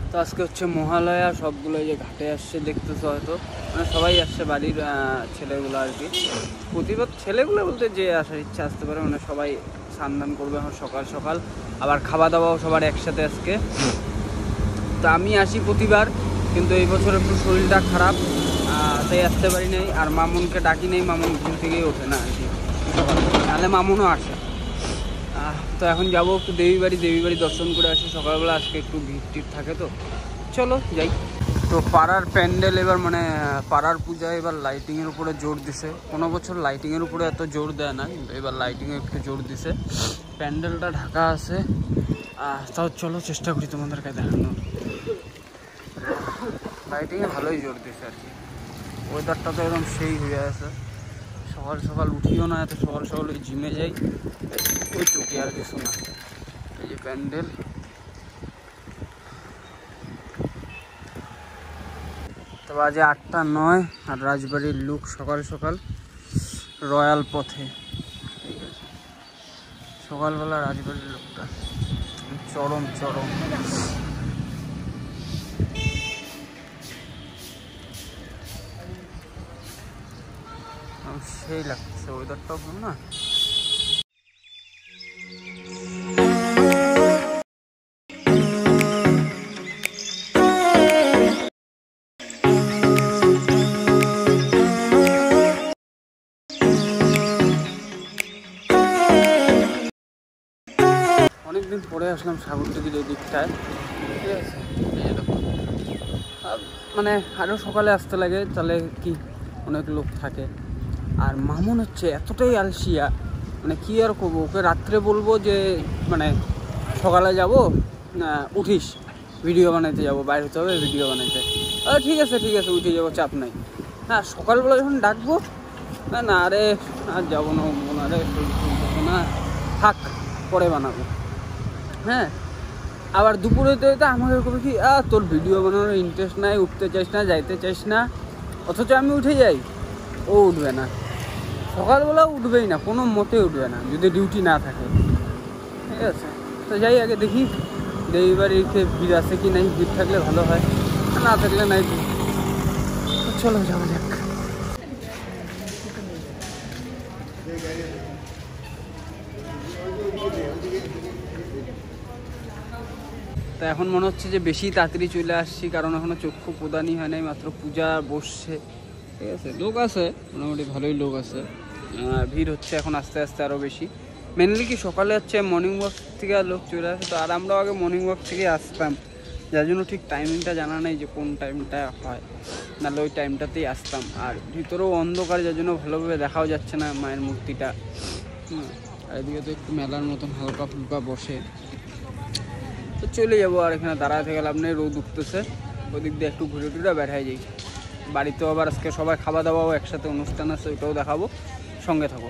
তো আজকে হচ্ছে মহালয়া, সবগুলো যে ঘাটে আসছে দেখতেছো হয়তো, মানে সবাই আসছে বাড়ির ছেলেগুলো আর কি। প্রতিবার ছেলেগুলো বলতে যে আসার ইচ্ছা আসতে পারে, মানে সবাই স্নান করবে এখন সকাল সকাল, আবার খাওয়া দাওয়াও সবার একসাথে আজকে। তো আমি আসি প্রতিবার, কিন্তু এই বছর একটু শরীরটা খারাপ, তাই আসতে পারি নাই। আর মামুনকে ডাকি নেই, মামুন ঘুম থেকেই ওঠে না আর কি, নাহলে মামুনও আসে। তো এখন যাবো একটু দেবী বাড়ি দর্শন করে আসি সকালবেলা, আজকে একটু ভিড় থাকে। তো চলো যাই। তো পাড়ার প্যান্ডেল এবার মানে পাড়ার পূজা এবার লাইটিংয়ের উপরে জোর দিছে। কোনো বছর লাইটিংয়ের উপরে এত জোর দেয় না, কিন্তু এবার লাইটিংয়ে একটু জোর দিছে। প্যান্ডেলটা ঢাকা আছে, তাও চলো চেষ্টা করি তোমাদেরকে দেখানোর। লাইটিংয়ে ভালোই জোর দিছে আর কি। ওয়েদারটা তো একদম সেই হয়ে আছে। সকাল সকাল উঠিও না, এত সকাল সকাল ওই জিমে যাই, ওই টুকি আর কিছু না। এই যে প্যান্ডেল, তো বাজে 8:09 আর রাজবাড়ির লুক সকাল সকাল রয়্যাল পথে। ঠিক আছে, সকালবেলা রাজবাড়ির লুকটা চরম চরম। সেই লাগছে ওয়েদারটাও না। অনেকদিন পরে আসলাম সাগরদিঘির এই দিকটায়, ঠিক আছে। মানে আরও সকালে আসতে লাগে, তাহলে কি অনেক লোক থাকে। আর মামুন হচ্ছে এতটাই আলসিয়া, মানে কি আর করবো, ওকে রাত্রে বলবো যে মানে সকালে যাব, উঠিস ভিডিও বানাইতে যাবো, বাইরে হতে হবে ভিডিও বানাইতে। ঠিক আছে উঠে যাবো, চাপ নাই। হ্যাঁ, সকালবেলা যখন ডাকবো, না আরে আর যাবো না, আরে না থাক, পরে বানাবো। হ্যাঁ, আবার দুপুরে তো আমাকে কবে কি তোর ভিডিও বানানোর ইন্টারেস্ট নাই, উঠতে চাইস না, যাইতে চাইস না, অথচ আমি উঠে যাই। ও উঠবে না, সকালবেলা উঠবেই না, কোনো মতে উঠবে না যদি ডিউটি না থাকে। ঠিক আছে, তো যাই আগে দেখি দেবী বাড়িতে ভিড় আছে কি নাই। ভিড় থাকলে ভালো হয়, না থাকলে নাই। চলো যাওয়া যাক। তো এখন মনে হচ্ছে যে বেশি তাড়াতাড়ি চলে আসছি, কারণ এখনও চক্ষু প্রদানই হয় নাই, মাত্র পূজা বসছে। ঠিক আছে, লোক আছে মোটামুটি ভালোই লোক আছে, ভিড় হচ্ছে এখন আস্তে আস্তে আরও বেশি। মেনলি কি সকালে হচ্ছে মর্নিং ওয়াক থেকে লোক চলে আসে, তো আর আমরাও আগে মর্নিং ওয়াক থেকে আসতাম, যার জন্য ঠিক টাইমিংটা জানা নেই যে কোন টাইমটা হয়, নাহলে ওই টাইমটাতেই আসতাম। আর ভিতরেও অন্ধকার, যার জন্য ভালোভাবে দেখাও যাচ্ছে না মায়ের মূর্তিটা। আর এদিকে তো একটু মেলার মতন হালকা ফুলকা বসে, তো চলে যাবো। আর এখানে দাঁড়ায় থেকে লাভ নেই, রোদ উঠতেছে, ওদিক দিয়ে একটু ঘুরে টুরে বেড়াই যাই। বাড়িতেও আবার আজকে সবাই খাওয়া দাওয়াও একসাথে অনুষ্ঠান আছে, ওইটাও দেখাবো, সঙ্গে থাকো।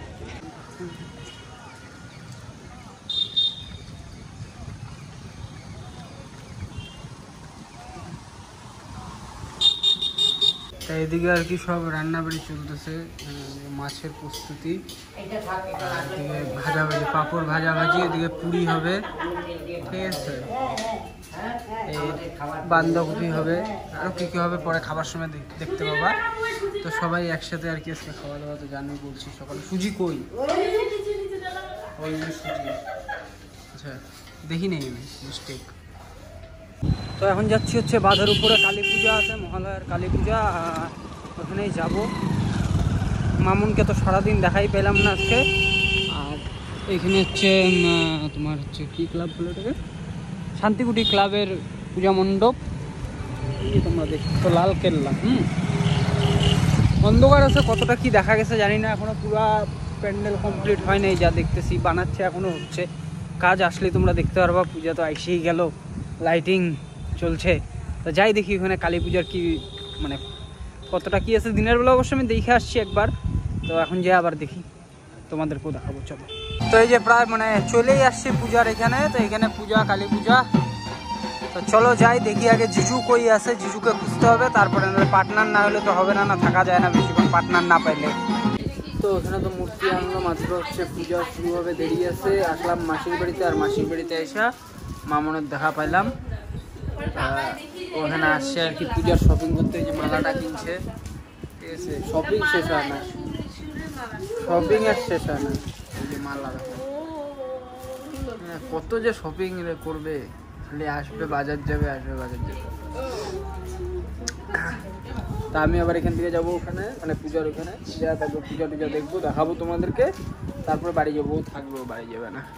তাই এদিকে আর কি সব রান্নাবাড়ি চলতেছে, মাছের প্রস্তুতি, এদিকে ভাজাভাজি, পাঁপড় ভাজাভাজি, এদিকে পুরি হবে, ঠিক আছে, এই বাঁধাকপি হবে, আরও কী কী হবে পরে খাবার সময় দেখতে পাবা। তো সবাই একসাথে আর কি আজকে খাওয়া দাওয়া, তো জানি বলছি সকালে। সুজি কই? ওই সুজি, আচ্ছা দেখি নেই আমি, মিস্টেক। তো এখন যাচ্ছি হচ্ছে বাঁধের উপরে, কালী পূজা আছে, মহালয়ার কালী পূজা, ওখানেই যাব। মামুনকে তো সারাদিন দেখাই পেলাম না আজকে। আর এখানে হচ্ছে তোমার হচ্ছে কী ক্লাব বলে ওটাকে, শান্তিকুটি ক্লাবের পূজা মণ্ডপ, তোমরা দেখছো লাল কেল্লা। অন্ধকার আছে, কতটা কি দেখা গেছে জানি না, এখনো পুরো প্যান্ডেল কমপ্লিট হয় নাই, যা দেখতেছি বানাচ্ছে, এখনো হচ্ছে কাজ, আসলে তোমরা দেখতে পারবা। পূজা তো আইসেই গেল, লাইটিং চলছে। তো যাই দেখি ওখানে কালী পূজার কি মানে কতটা কি আছে। দিনের বেলা অবশ্য আমি দেখে আসছি একবার, তো এখন যে আবার দেখি, তোমাদেরকেও দেখাবো, চলো। তো এই যে প্রায় মানে চলেই আসছি পূজার এখানে, তো এখানে পূজা, কালী পূজা। তো চলো যাই দেখি আগে জিজু কই আছে, জিজুকে খুঁজতে হবে, তারপরে পার্টনার না হলে তো হবে না, থাকা যায় না বেশিক্ষণ পার্টনার না পাইলে। তো এখানে তো মূর্তি আনলো মাত্র, হচ্ছে পূজা শুরু হবে, দেরি আছে। আসলাম মাসির বাড়িতে, আর মাসির বাড়িতে এসে মামনের দেখা পাইলাম। ওখানে আসছে আর কি পূজার শপিং করতে, যে মালাটা কিনছে, ঠিক আছে। শপিং শেষ হয় না, শপিং আর শেষ হয় না। এই যে মালা কত যে শপিং করবে, খালি আসবে বাজার যাবে, আসবে বাজার যাবে। তা আমি আবার এখান থেকে যাবো ওখানে, মানে পূজার ওখানে যা থাকবো, পূজা টুজা দেখবো, দেখাবো তোমাদেরকে, তারপরে বাড়ি যাবো। থাকবো, বাড়ি যাবে না।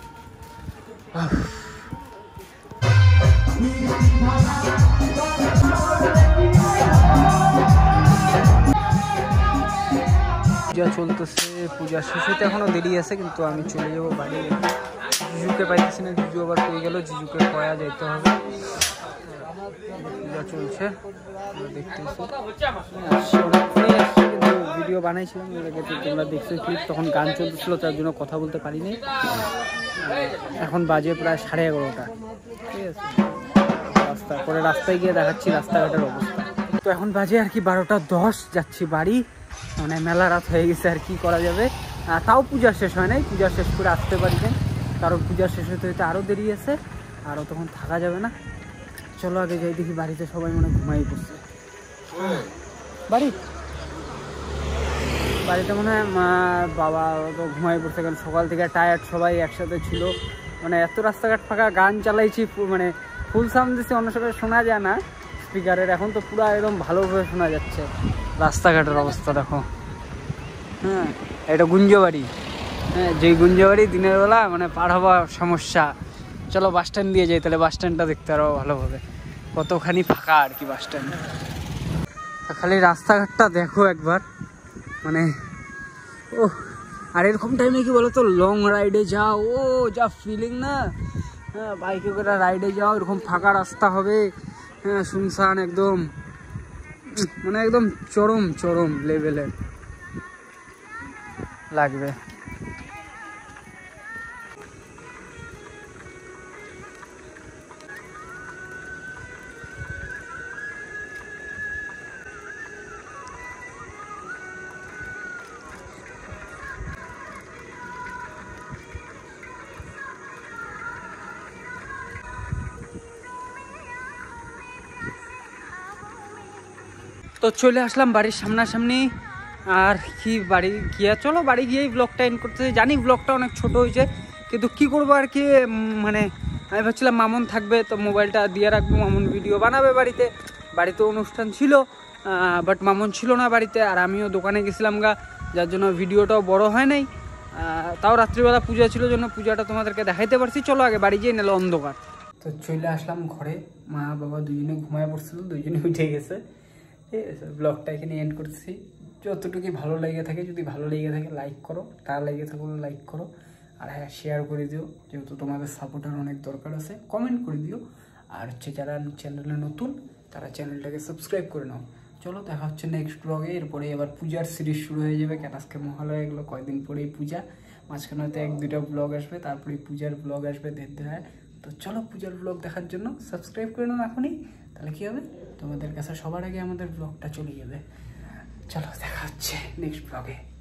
পূজা চলতেছে, পূজা শেষ হতে এখনো দেরি আছে, কিন্তু আমি চলে যাবো বাড়ি। জিজুকে পাইতেছি না, জিজু আবার পেয়ে গেল, জিজুকে কয়া যেতে হবে। পূজা চলছে দেখতেছি, কিন্তু ভিডিও বানাইছিলাম তোমরা দেখছো ক্লিপ, তখন গান চলতেছিল, তার জন্য কথা বলতে পারিনি। এখন বাজে প্রায় 11:30, ঠিক আছে। পরে রাস্তায় গিয়ে দেখাচ্ছি রাস্তাঘাটের অবস্থা। তো এখন বাজে আর কি 12:10, যাচ্ছি বাড়ি। মানে মেলা রাত হয়ে গেছে, আর কি করা যাবে। তাও পূজা শেষ হয় নাই, পূজা শেষ করে আসতে পারিনি, কারণ পূজা শেষ হতে হতে আরও দেরি আছে, আরও তখন থাকা যাবে না। চলো আগে যাই, দেখি বাড়িতে সবাই মনে ঘুমাই পড়ছে। বাড়িতে মনে হয় মা বাবা তো ঘুমাই পড়ছে, কারণ সকাল থেকে টায়ার্ড, সবাই একসাথে ছিল। মানে এত রাস্তাঘাট ফাঁকা, গান চালাইছি, মানে ফুল সাউন্ড দিচ্ছি, অন্য সময় শোনা যায় না স্পিকারের। এখন তো পুরো একদম ভালোভাবে শোনা যাচ্ছে। রাস্তাঘাটের অবস্থা দেখো। হ্যাঁ, এটা গুঞ্জবাড়ি। হ্যাঁ, যেই গুঞ্জবাড়ি দিনের বেলা মানে পার হওয়া সমস্যা। চলো বাস স্ট্যান্ড দিয়ে যাই, তাহলে বাস স্ট্যান্ডটা দেখতে পারবো ভালোভাবে, কতখানি ফাঁকা আর কি বাস স্ট্যান্ড। খালি রাস্তাঘাটটা দেখো একবার, মানে ও। আর এরকম টাইমে কি বলো তো, লং রাইডে যাও, ও যা ফিলিং না। হ্যাঁ, বাইকে করে রাইডে যাও, এরকম ফাঁকা রাস্তা হবে, হ্যাঁ, শুনশান একদম, মানে একদম চরম চরম লেভেলের লাগবে। তো চলে আসলাম বাড়ির সামনাসামনি। আর কি বাড়ি গিয়ে, চলো বাড়ি গিয়েই ব্লগটা এন্ড করতে। জানি ব্লগটা অনেক ছোট হয়েছে, কিন্তু কি করবো আর কি, মানে আমি ভাবছিলাম মামুন থাকবে, তো মোবাইলটা দিয়ে রাখবো, মামুন ভিডিও বানাবে বাড়িতে। বাড়িতে অনুষ্ঠান ছিল, বাট মামুন ছিল না বাড়িতে, আর আমিও দোকানে গেছিলাম গা, যার জন্য ভিডিওটাও বড় হয় নাই। তাও রাত্রিবেলা পূজা ছিল, জন্য পূজাটা তোমাদেরকে দেখাইতে পারছি। চলো আগে বাড়ি যেয়ে নাহলে অন্ধকার। তো চলে আসলাম ঘরে, মা বাবা দুজনে ঘুমায় পড়ছিল, দুজনে উঠে গেছে। ঠিক আছে, ব্লগটা এখানে এন্ড করছি। যতটুকু ভালো লেগে থাকে, যদি ভালো লেগে থাকে লাইক করো, তার লেগে থাকলে লাইক করো, আর হ্যাঁ শেয়ার করে দিও, যেহেতু তোমাদের সাপোর্টের অনেক দরকার আছে। কমেন্ট করে দিও, আর হচ্ছে যারা চ্যানেলে নতুন তারা চ্যানেলটাকে সাবস্ক্রাইব করে নাও। চলো দেখা হচ্ছে নেক্সট ব্লগে। এরপরে আবার পূজার সিরিজ শুরু হয়ে যাবে, কেন আজকে মহালয়া, এগুলো কয়েকদিন পরেই পূজা, মাঝখানে হয়তো 1-2টা ব্লগ আসবে, তারপরে পূজার ব্লগ আসবে দেড়। তো চলো পূজার ব্লগ দেখার জন্য সাবস্ক্রাইব করে নাও এখনই, তাহলে কী হবে, তোমাদের কাছে সবার আগে আমাদের ব্লগটা চলে যাবে। চলো দেখা হচ্ছে নেক্সট ব্লগে।